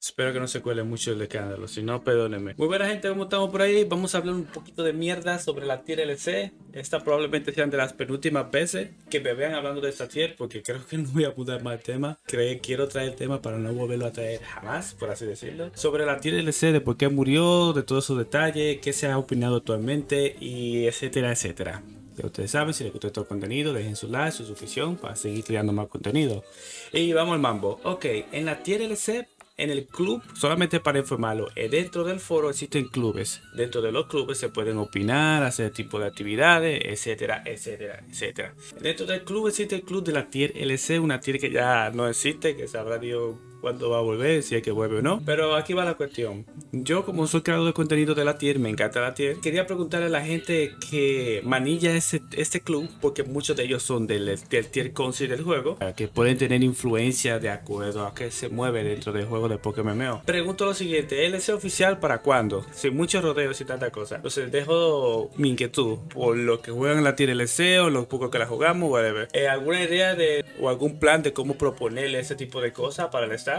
Espero que no se cuele mucho el escándalo, si no, perdónenme. Muy buena gente, ¿cómo estamos por ahí? Vamos a hablar un poquito de mierda sobre la tier LC. Esta probablemente sean de las penúltimas veces que me vean hablando de esta tier, porque creo que no voy a mudar más el tema. Quiero traer el tema para no volverlo a traer jamás, por así decirlo. Sobre la tier LC, de por qué murió, de todos sus detalles, qué se ha opinado actualmente, y etcétera, etcétera. Ya ustedes saben, si les gustó este contenido, dejen su like, su suscripción para seguir creando más contenido. Y vamos al mambo. Ok, en la tier LC, en el club, solamente para informarlo, dentro del foro existen clubes. Dentro de los clubes se pueden opinar, hacer tipo de actividades, etcétera, etcétera, etcétera. Dentro del club existe el club de la tier LC, una tier que ya no existe, que sabrá Dios cuándo va a volver, si es que vuelve o no. Pero aquí va la cuestión. Yo, como soy creador de contenido de la tier, me encanta la tier, quería preguntarle a la gente que manilla este club, porque muchos de ellos son del tier council del juego, que pueden tener influencia de acuerdo a que se mueve dentro del juego de Pokémon MMO. Pregunto lo siguiente: ¿LC oficial para cuándo? Sin muchos rodeos y tanta cosa. Entonces dejo mi inquietud por los que juegan la tier LC o los pocos que la jugamos, whatever. ¿Alguna idea de o algún plan de cómo proponerle ese tipo de cosas para el staff?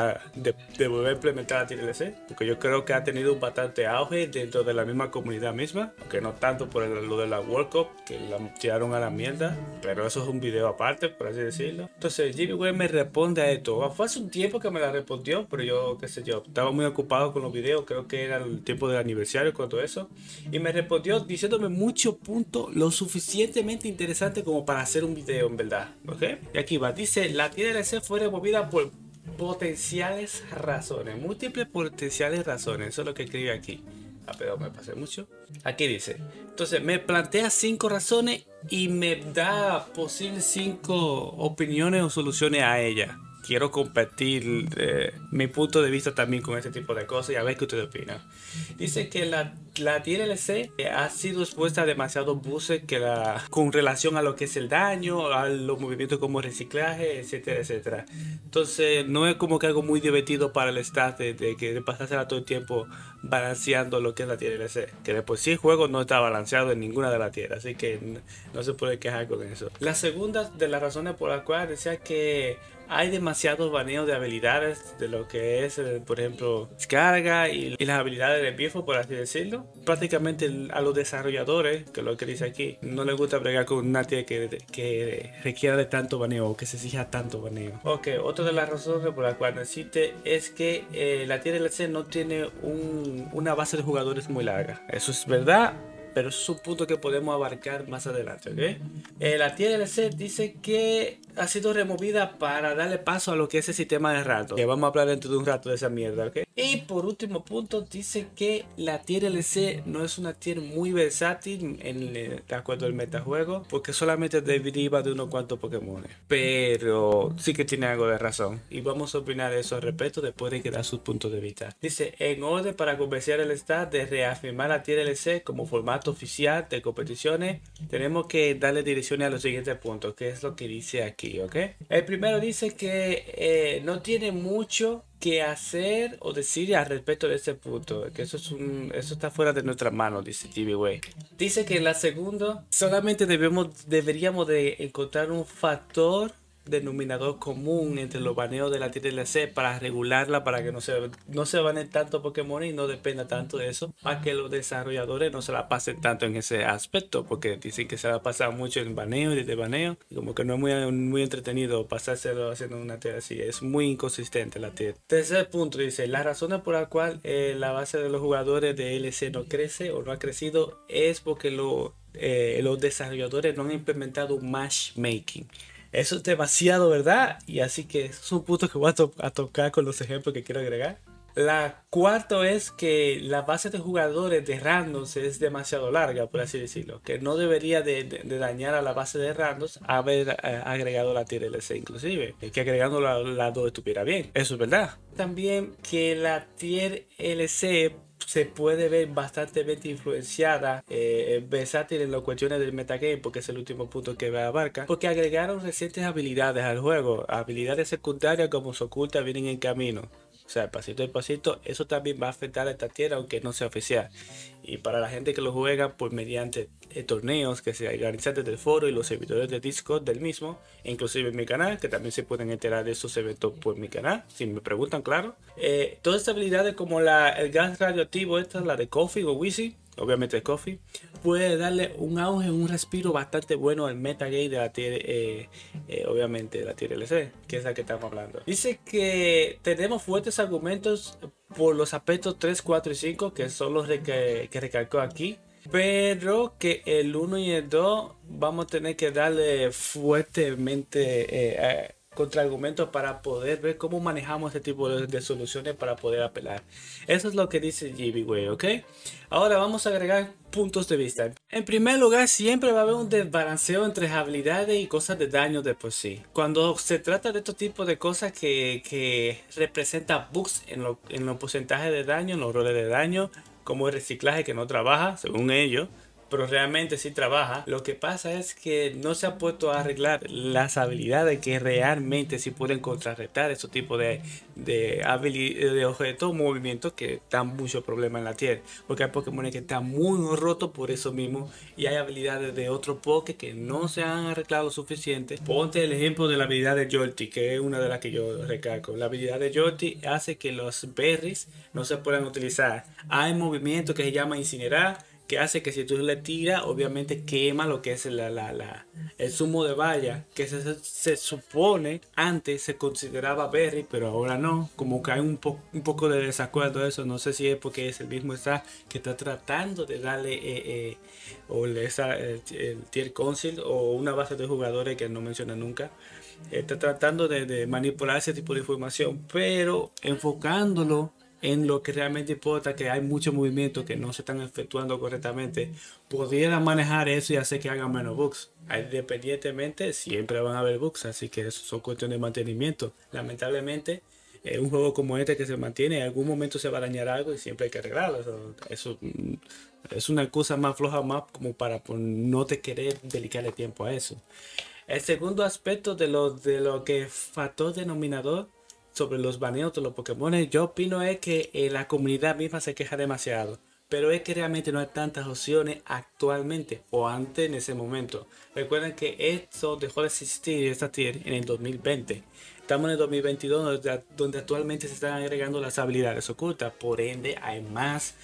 De volver a implementar la tier LC, porque yo creo que ha tenido un bastante auge dentro de la misma comunidad misma, aunque no tanto por lo de la World Cup, que la tiraron a la mierda, pero eso es un video aparte, por así decirlo. Entonces Jimmy Way me responde a esto. Fue hace un tiempo que me la respondió, pero yo, qué sé yo, estaba muy ocupado con los videos, creo que era el tiempo del aniversario con todo eso, y me respondió diciéndome muchos puntos lo suficientemente interesante como para hacer un video, en verdad. ¿Ok? Y aquí va, dice: la tier LC fue removida por potenciales razones, múltiples potenciales razones. Eso es lo que escribe aquí. Pero me pasé mucho. Aquí dice: entonces me plantea 5 razones y me da posibles 5 opiniones o soluciones a ella. Quiero compartir mi punto de vista también con este tipo de cosas y a ver qué ustedes opinan. Dice que la tier LC ha sido expuesta a demasiados buses con relación a lo que es el daño, a los movimientos como reciclaje, etcétera, etcétera. Entonces no es como que algo muy divertido para el staff de pasársela todo el tiempo balanceando lo que es la tier LC. Que después sí el juego no está balanceado en ninguna de las tierras, así que no se puede quejar con eso. La segunda de las razones por las cuales decía que hay demasiados baneos de habilidades de lo que es, por ejemplo, descarga y las habilidades de Bifo, por así decirlo. Prácticamente a los desarrolladores, que es lo que dice aquí, no les gusta bregar con una tía que requiera de tanto baneo o que se exija tanto baneo. Ok, otra de las razones por las cuales no existe es que la tier LC no tiene una base de jugadores muy larga. Eso es verdad, pero eso es un punto que podemos abarcar más adelante, ¿ok? La tier LC dice que ha sido removida para darle paso a lo que es el sistema de rato, que vamos a hablar dentro de un rato de esa mierda, ¿ok? Y por último punto, dice que la tier LC no es una tier muy versátil de acuerdo al metajuego, porque solamente deriva de unos cuantos Pokémon. Pero sí que tiene algo de razón. Y vamos a opinar de eso al respecto después de que da sus puntos de vista. Dice: en orden para convencer al staff de reafirmar la tier LC como formato oficial de competiciones, tenemos que darle direcciones a los siguientes puntos, que es lo que dice aquí, ¿ok? El primero dice que no tiene mucho que hacer o decir al respecto de este punto, que eso está fuera de nuestras manos, dice GB Way. Dice que en la segunda solamente deberíamos de encontrar un factor denominador común entre los baneos de la tier LC para regularla, para que no se baneen tanto Pokémon y no dependa tanto de eso, para que los desarrolladores no se la pasen tanto en ese aspecto, porque dicen que se la pasa mucho en baneo y de baneo, y como que no es muy entretenido pasárselo haciendo una tier así. Es muy inconsistente la tier. Tercer punto dice: las razones por las cuales la base de los jugadores de LC no crece o no ha crecido es porque los desarrolladores no han implementado un matchmaking. Eso es demasiado, ¿verdad? Y así que esos son puntos que voy a tocar con los ejemplos que quiero agregar. La cuarto es que la base de jugadores de randoms es demasiado larga, por así decirlo, que no debería de dañar a la base de randoms haber agregado la tier LC inclusive, que agregando la 2 estuviera bien. Eso es verdad. También que la tier LC se puede ver bastante influenciada, versátil en las cuestiones del metagame, porque es el último punto que abarca, porque agregaron recientes habilidades al juego. Habilidades secundarias como se oculta vienen en camino. O sea, pasito a pasito, eso también va a afectar a esta tier, aunque no sea oficial. Y para la gente que lo juega, pues mediante torneos que se organizan desde el foro y los servidores de Discord del mismo, e inclusive en mi canal, que también se pueden enterar de esos eventos por mi canal, si me preguntan, claro. Todas estas habilidades como el gas radioactivo, esta, la de Coffee o Wheezy, obviamente el Coffee, puede darle un auge, un respiro bastante bueno al metagame de la tier, obviamente de la tier LC, que es la que estamos hablando. Dice que tenemos fuertes argumentos por los aspectos 3, 4 y 5, que son los que recalcó aquí, pero que el 1 y el 2 vamos a tener que darle fuertemente contraargumentos para poder ver cómo manejamos este tipo de soluciones para poder apelar. Eso es lo que dice GBWay, ¿ok? Ahora vamos a agregar puntos de vista. En primer lugar, siempre va a haber un desbalanceo entre habilidades y cosas de daño de por sí. Cuando se trata de estos tipos de cosas que representan bugs en los porcentajes de daño, en los roles de daño, como el reciclaje que no trabaja, según ellos, pero realmente sí trabaja. Lo que pasa es que no se ha puesto a arreglar las habilidades que realmente sí pueden contrarrestar esos tipos de objetos, movimientos que dan mucho problema en la tier. Porque hay Pokémon que están muy rotos por eso mismo, y hay habilidades de otros Poké que no se han arreglado lo suficiente. Ponte el ejemplo de la habilidad de Jolty, que es una de las que yo recalco. La habilidad de Jolty hace que los berries no se puedan utilizar. Hay movimientos que se llama incinerar, que hace que si tú le tiras, obviamente quema lo que es el zumo de valla, que se supone antes se consideraba berry, pero ahora no. Como que hay un poco de desacuerdo de eso. No sé si es porque es el mismo staff que está tratando de darle el tier council o una base de jugadores que no menciona nunca. Está tratando de manipular ese tipo de información, pero enfocándolo en lo que realmente importa, que hay muchos movimientos que no se están efectuando correctamente, pudiera manejar eso y hacer que hagan menos bugs. Independientemente, siempre van a haber bugs, así que eso son cuestiones de mantenimiento. Lamentablemente, un juego como este que se mantiene, en algún momento se va a dañar algo y siempre hay que arreglarlo. Eso es una excusa más floja, más como para no te querer dedicarle tiempo a eso. El segundo aspecto de lo que factor denominador sobre los baneos de los Pokémon, yo opino es que la comunidad misma se queja demasiado, pero es que realmente no hay tantas opciones actualmente o antes en ese momento. Recuerden que esto dejó de existir, esta tier, en el 2020. Estamos en el 2022, donde actualmente se están agregando las habilidades ocultas, por ende hay más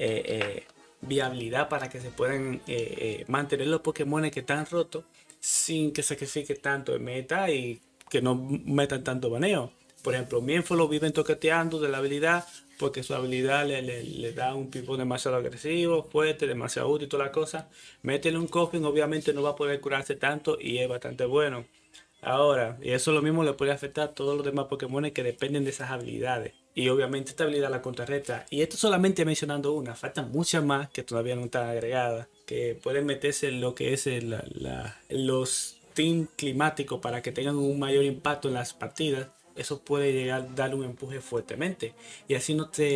viabilidad para que se puedan mantener los Pokémon que están rotos sin que sacrifique tanto el meta y que no metan tanto baneo. Por ejemplo, Mienfo lo viven toqueteando de la habilidad porque su habilidad le da un tipo demasiado agresivo, fuerte, demasiado útil y toda la cosa. Métele un Coffin, obviamente no va a poder curarse tanto y es bastante bueno. Ahora, y eso lo mismo le puede afectar a todos los demás Pokémon que dependen de esas habilidades. Y obviamente esta habilidad la contrarresta. Y esto solamente mencionando una, faltan muchas más que todavía no están agregadas, que pueden meterse en lo que es los team climáticos para que tengan un mayor impacto en las partidas. Eso puede llegar a darle un empuje fuertemente. Y así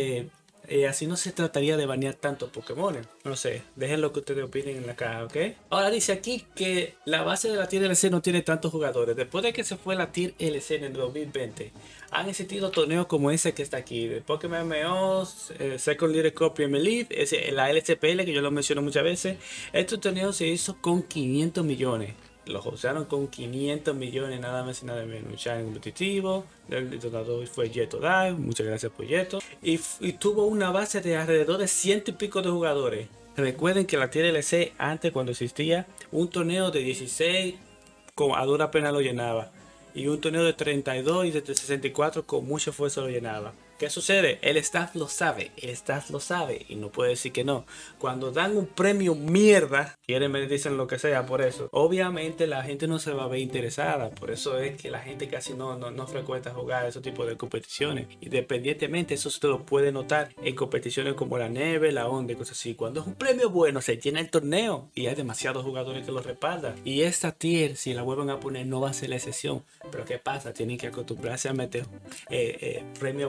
no se trataría de banear tantos Pokémon. No sé, dejen lo que ustedes opinen en la caja, ¿ok? Ahora dice aquí que la base de la tier LC no tiene tantos jugadores. Después de que se fue la tier LC en el 2020, han existido torneos como ese que está aquí, de Pokémon MMO, Second Leader Cup Premier League, la LCPL, que yo lo menciono muchas veces. Este torneo se hizo con 500 millones. Los usaron con 500 millones, nada más y nada menos. Challenge competitivo, el detonador fue Yeto Dive, muchas gracias por Yeto. Y tuvo una base de alrededor de 100 y pico de jugadores. Recuerden que la tier LC antes, cuando existía, un torneo de 16 a dura pena lo llenaba. Y un torneo de 32 y de 64 con mucho esfuerzo lo llenaba. ¿Qué sucede? El staff lo sabe y no puede decir que no. Cuando dan un premio mierda, quieren me dicen lo que sea por eso. Obviamente la gente no se va a ver interesada, por eso es que la gente casi no frecuenta jugar esos tipos de competiciones. Independientemente, eso se lo puede notar en competiciones como la Neve, la Onda y cosas así. Cuando es un premio bueno, se llena el torneo y hay demasiados jugadores que lo respaldan. Y esta tier, si la vuelven a poner, no va a ser la excepción. Pero ¿qué pasa? Tienen que acostumbrarse a meter premios buenos como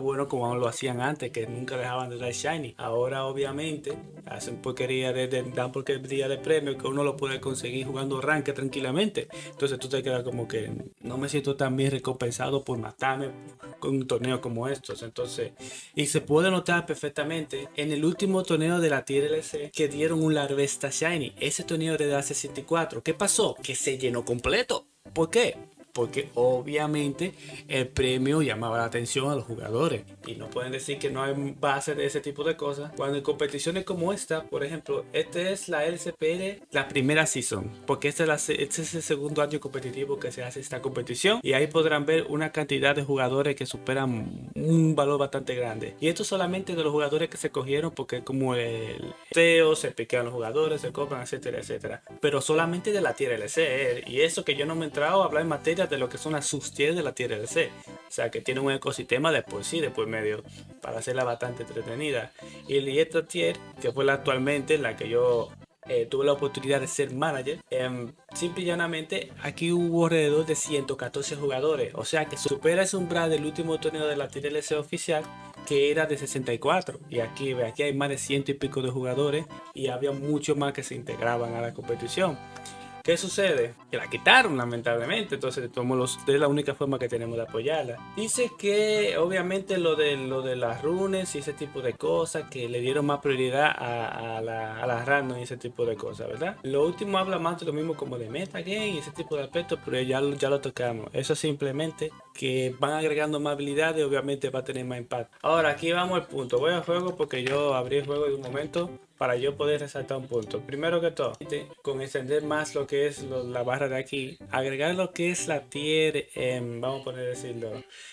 como lo hacían antes, que nunca dejaban de dar shiny. Ahora obviamente hacen porquería dan porquería de premio que uno lo puede conseguir jugando ranked tranquilamente. Entonces tú te quedas como que no me siento tan bien recompensado por matarme con un torneo como estos. Entonces, y se puede notar perfectamente en el último torneo de la Tier LC que dieron un Larvesta Shiny. Ese torneo de la 64. ¿Qué pasó? Que se llenó completo. ¿Por qué? Porque obviamente el premio llamaba la atención a los jugadores y no pueden decir que no hay base de ese tipo de cosas cuando en competiciones como esta, por ejemplo, este es la LCPL, la primera season, porque este es el segundo año competitivo que se hace esta competición y ahí podrán ver una cantidad de jugadores que superan un valor bastante grande, y esto solamente de los jugadores que se cogieron, porque como el SEO se piquean los jugadores, se compran, etcétera, etcétera, pero solamente de la Tier LC, y eso que yo no me he entrado a hablar en materia de lo que son las subtiers de la Tier LC, o sea que tiene un ecosistema de por sí, de por medio, para hacerla bastante entretenida. Y esta tier, que fue la actualmente la que yo tuve la oportunidad de ser manager, simple y llanamente aquí hubo alrededor de 114 jugadores, o sea que supera ese umbral del último torneo de la Tier LC oficial, que era de 64, y aquí hay más de 100 y pico de jugadores y había muchos más que se integraban a la competición. ¿Qué sucede? Que la quitaron lamentablemente, entonces es la única forma que tenemos de apoyarla. Dice que obviamente lo de las runes y ese tipo de cosas, que le dieron más prioridad a las random y ese tipo de cosas, ¿verdad? Lo último habla más de lo mismo como de metagame y ese tipo de aspectos, pero ya lo tocamos. Eso simplemente que van agregando más habilidades y obviamente va a tener más impacto. Ahora aquí vamos al punto. Voy al juego porque yo abrí el juego de un momento para yo poder resaltar un punto. Primero que todo, con extender más lo que es la barra de aquí, agregar lo que es la tier, vamos a poner decirlo,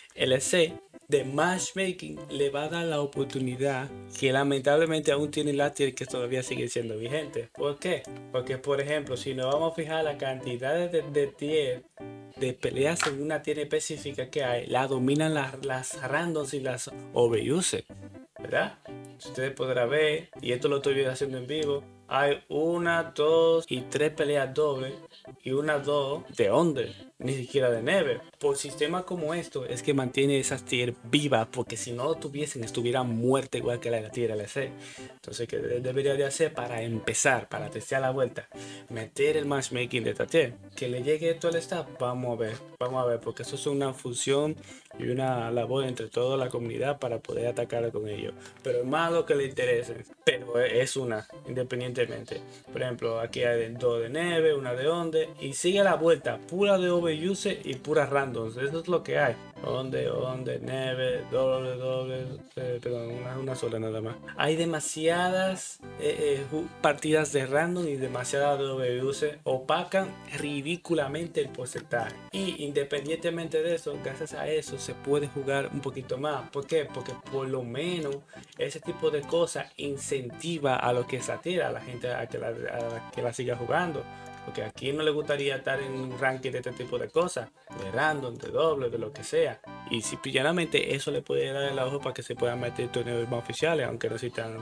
LC de matchmaking, le va a dar la oportunidad que lamentablemente aún tiene la tier que todavía sigue siendo vigente. ¿Por qué? Porque por ejemplo, si nos vamos a fijar la cantidad de tier de peleas en una tier específica que hay, la dominan las randoms y las overuse, ¿verdad? Ustedes podrán ver, y esto lo estoy haciendo en vivo, hay 1, 2 y 3 peleas dobles y 1, 2 de under, ni siquiera de neve. Por sistemas como esto es que mantiene esas tier vivas, porque si no lo tuviesen estuvieran muertas igual que la tier LC. Entonces, ¿qué debería de hacer para empezar, para testear la vuelta? Meter el matchmaking de esta tier, que le llegue esto al staff. Vamos a ver, porque eso es una función y una labor entre toda la comunidad para poder atacar con ellos, pero es más lo que le interese, pero es una independientemente. Por ejemplo, aquí hay 2 de neve, 1 de onde, y sigue la vuelta pura de overuse y pura randoms. Eso es lo que hay: onde, neve, doble, perdón, una sola nada más. Hay demasiadas partidas de random y demasiadas de overuse, opacan ridículamente el porcentaje, y independientemente de eso, gracias a eso se puede jugar un poquito más. ¿Por qué? Porque por lo menos ese tipo de cosas incentiva a lo que se atira a la gente a que la siga jugando. Porque a quien no le gustaría estar en un ranking de este tipo de cosas, de random, de doble, de lo que sea. Y si pillanamente eso le puede dar el ojo para que se puedan meter torneos más oficiales, aunque no necesitan,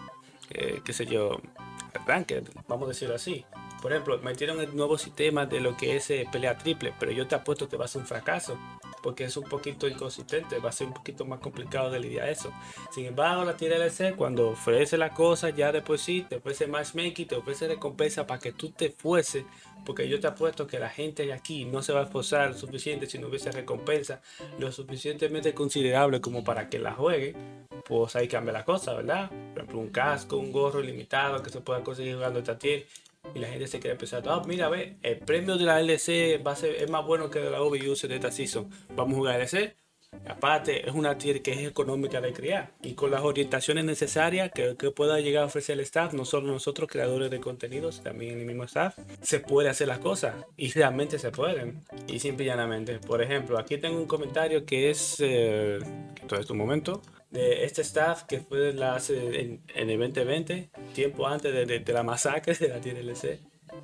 qué sé yo, ranked, vamos a decirlo así. Por ejemplo, metieron el nuevo sistema de lo que es pelea triple, pero yo te apuesto que va a ser un fracaso, porque es un poquito inconsistente, va a ser un poquito más complicado de lidiar eso. Sin embargo, la Tier LC, cuando ofrece la cosa, ya después sí, te ofrece matchmaking, te ofrece recompensa para que tú te fueses, porque yo te apuesto que la gente de aquí no se va a esforzar lo suficiente si no hubiese recompensa lo suficientemente considerable como para que la juegue. Pues ahí cambia la cosa, ¿verdad? Por ejemplo, un casco, un gorro ilimitado que se pueda conseguir jugando esta tier, y la gente se queda pensando, mira, ve, el premio de la LC es más bueno que de la overuse de esta season, vamos a jugar LC. Aparte, es una tier que es económica de crear, y con las orientaciones necesarias que pueda llegar a ofrecer el staff, no solo nosotros creadores de contenidos, también el mismo staff, se puede hacer las cosas, y realmente se pueden, y simple y llanamente. Por ejemplo, aquí tengo un comentario que es, todo este momento, de este staff que fue en el 2020, tiempo antes de la masacre de la Tier LC,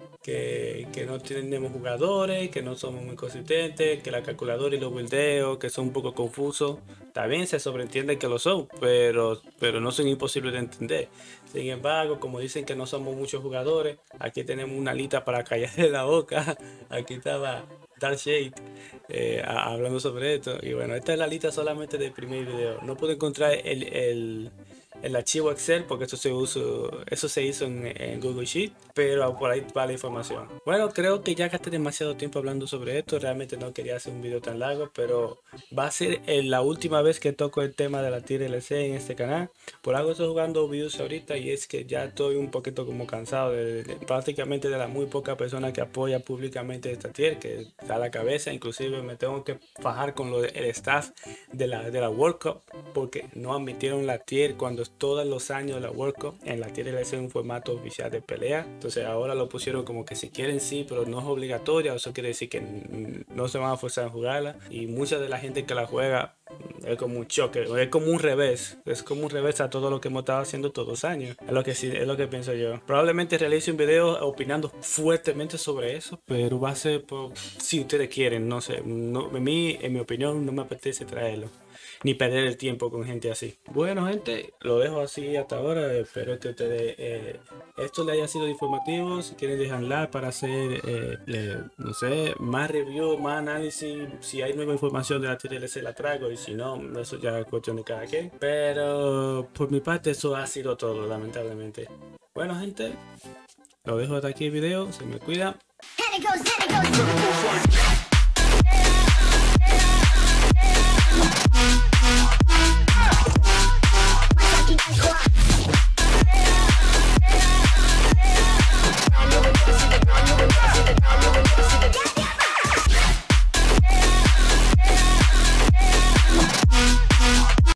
que no tenemos jugadores, que no somos muy consistentes, que la calculadora y los buildeos que son un poco confusos. También se sobreentiende que lo son, pero no son imposibles de entender. Sin embargo, como dicen que no somos muchos jugadores, aquí tenemos una lista para callarle la boca. Aquí estaba Dark Shade hablando sobre esto. Y bueno, esta es la lista solamente del primer video. No pude encontrar el archivo Excel porque eso se hizo en Google Sheet, pero por ahí va la información. Bueno, creo que ya gasté demasiado tiempo hablando sobre esto. Realmente no quería hacer un video tan largo, pero va a ser la última vez que toco el tema de la Tier LC en este canal. Por algo estoy jugando views ahorita y es que ya estoy un poquito como cansado prácticamente de las muy pocas personas que apoyan públicamente esta tier, que da la cabeza. Inclusive me tengo que fajar con el staff de la World Cup porque no admitieron la tier cuando todos los años de la World Cup en la tier LC un formato oficial de pelea. Entonces ahora lo pusieron como que si quieren sí, pero no es obligatoria. Eso quiere decir que no se van a forzar a jugarla, y mucha de la gente que la juega es como un choque, es como un revés, a todo lo que hemos estado haciendo todos los años. Es lo que pienso yo. Probablemente realice un video opinando fuertemente sobre eso, pero va a ser si ustedes quieren, no sé. No, a mí, en mi opinión, no me apetece traerlo ni perder el tiempo con gente así. Bueno, gente, lo dejo así hasta ahora. Espero que ustedes esto les haya sido informativo. Si quieren dejar like para hacer no sé, más review, más análisis. Si hay nueva información de la TLC la traigo, y si no, eso ya es cuestión de cada quien. Pero por mi parte eso ha sido todo, lamentablemente. Bueno, gente, lo dejo hasta aquí el video. Se me cuida.